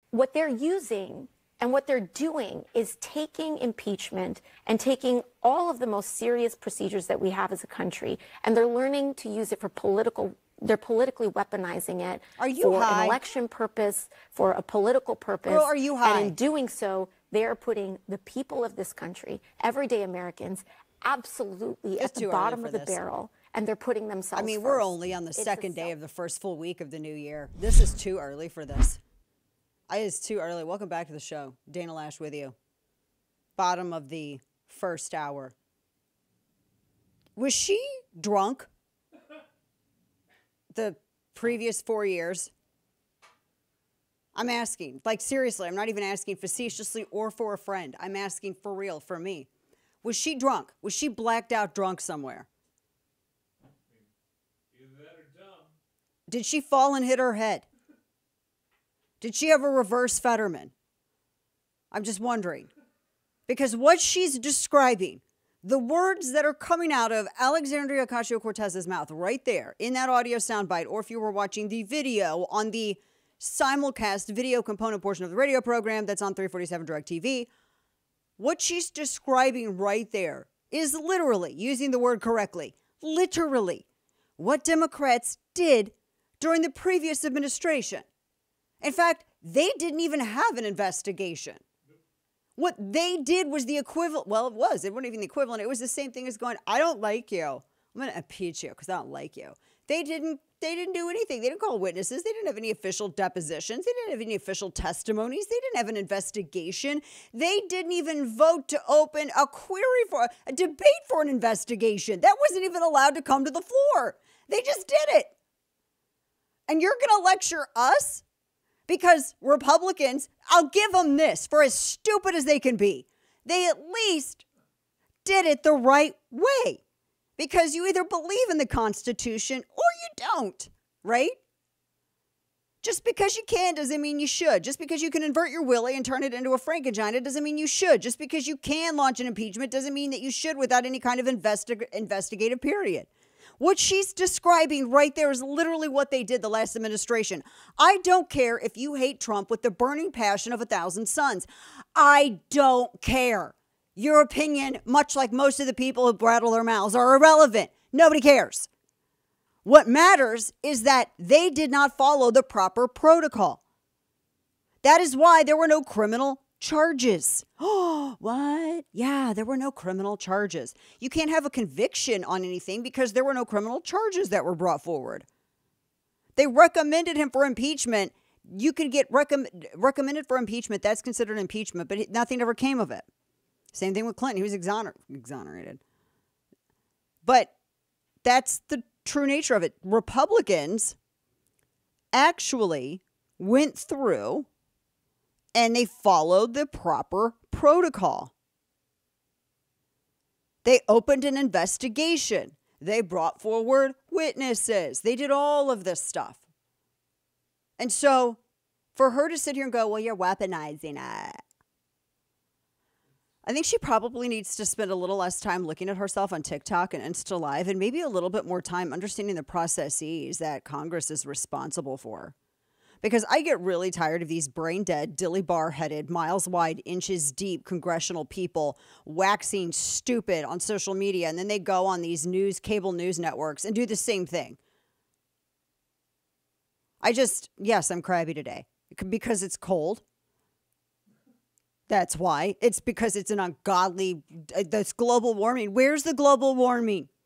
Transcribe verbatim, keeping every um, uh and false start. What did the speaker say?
what they're using and what they're doing is taking impeachment and taking all of the most serious procedures that we have as a country, and they're learning to use it for political, they're politically weaponizing it are you for high? an election purpose, for a political purpose. Girl, are you high? And in doing so, they are putting the people of this country, everyday Americans, absolutely It's at the too early bottom for of the this. barrel, and they're putting themselves I mean, first. we're only on the It's second a day self- of the first full week of the new year. This is too early for this. It is too early. Welcome back to the show. Dana Loesch with you. Bottom of the first hour. Was she drunk the previous four years? I'm asking. Like, seriously, I'm not even asking facetiously or for a friend. I'm asking for real, for me. Was she drunk? Was she blacked out drunk somewhere? Either that or dumb. Did she fall and hit her head? Did she have a reverse Fetterman? I'm just wondering. Because what she's describing, the words that are coming out of Alexandria Ocasio-Cortez's mouth right there in that audio soundbite, or if you were watching the video on the simulcast video component portion of the radio program that's on three forty-seven DirecTV, what she's describing right there is literally, using the word correctly, literally what Democrats did during the previous administration. In fact, they didn't even have an investigation. What they did was the equivalent. Well, it was. It wasn't even the equivalent. It was the same thing as going, I don't like you. I'm going to impeach you because I don't like you. They didn't, they didn't do anything. They didn't call witnesses. They didn't have any official depositions. They didn't have any official testimonies. They didn't have an investigation. They didn't even vote to open a query for a debate for an investigation. That wasn't even allowed to come to the floor. They just did it. And you're going to lecture us? Because Republicans, I'll give them this, for as stupid as they can be, they at least did it the right way. Because you either believe in the Constitution or you don't, right? Just because you can doesn't mean you should. Just because you can invert your willy and turn it into a Frankagina doesn't mean you should. Just because you can launch an impeachment doesn't mean that you should without any kind of investi- investigative period. What she's describing right there is literally what they did the last administration. I don't care if you hate Trump with the burning passion of a thousand suns. I don't care. Your opinion, much like most of the people who brattle their mouths, are irrelevant. Nobody cares. What matters is that they did not follow the proper protocol. That is why there were no criminal charges. Oh, what? Yeah, there were no criminal charges. You can't have a conviction on anything because there were no criminal charges that were brought forward. They recommended him for impeachment. You could get recomm- recommended for impeachment. That's considered impeachment, but nothing ever came of it. Same thing with Clinton. He was exoner- exonerated. But that's the true nature of it. Republicans actually went through and they followed the proper protocol. They opened an investigation. They brought forward witnesses. They did all of this stuff. And so for her to sit here and go, well, you're weaponizing it. I think she probably needs to spend a little less time looking at herself on TikTok and Insta Live and maybe a little bit more time understanding the processes that Congress is responsible for. Because I get really tired of these brain-dead, dilly-bar-headed, miles-wide, inches-deep congressional people waxing stupid on social media, and then they go on these news, cable news networks and do the same thing. I just, yes, I'm crabby today because it's cold. That's why. It's because it's an ungodly, that's global warming. Where's the global warming?